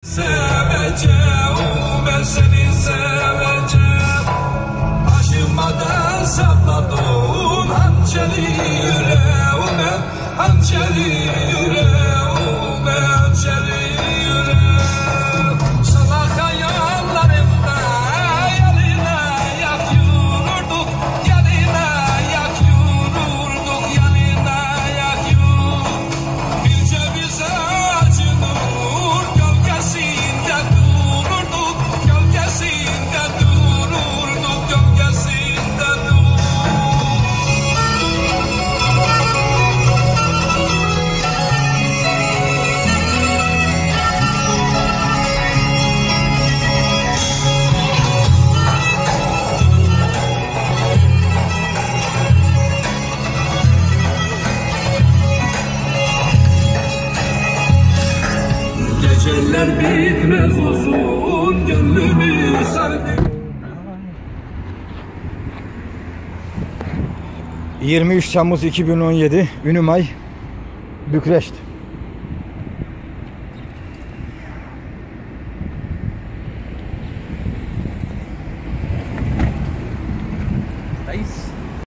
Seveceğim, ben seni seveceğim. Aşılmadan sapladım hançeri yüreğime, hançeri yüreğime, hançeri yüreğim. Salak hayallerimde yerine yak yürürdük, yerine yak yürürdük, yerine yak yürürdük. Bir ceviz ağacının gölgesinde dururduk, gölgesinde dururduk, gölgesinde dururduk. 23 Temmuz 2017 Ünümay Bükreşt.